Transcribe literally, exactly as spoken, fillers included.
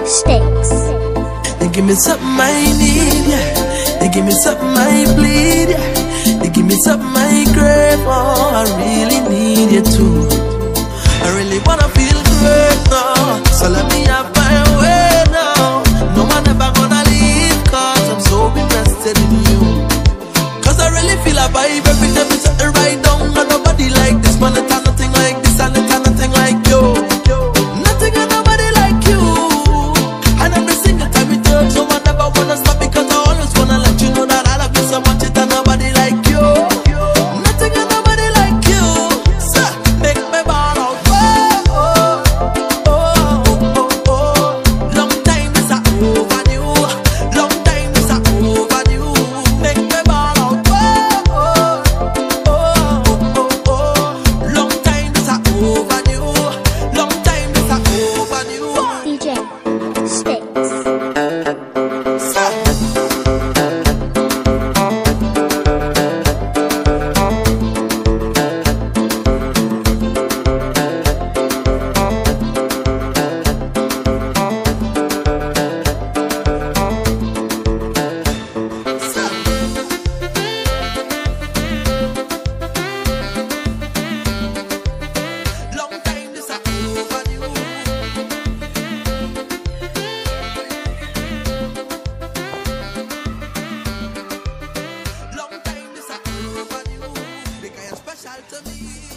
Sticks. You give me something I need, yeah. You give me something I bleed, yeah. You give me something I crave, oh, I really need you too. I really wanna feel great now, so let me have my way now. No one ever gonna leave, cause I'm so invested in you. Cause I really feel a vibe every time it's something right down. Got nobody like this, man, it's nothing like this, and it's nothing like you. Nothing and nobody like you. And every single time we touch, no one ever wanna stop, because I always wanna let you know that I love you so much, it's nobody like you. Nothing and nobody like you. So, make me ball out. Oh, oh, oh, oh, oh. Long time is a overdue. Long time is a overdue. Make me ball out. Oh, oh, oh, oh. Long time is a overdue. Long time is a overdue. D J Sticks. Long time is a overdue. Long time is a overdue. Because you're special to me.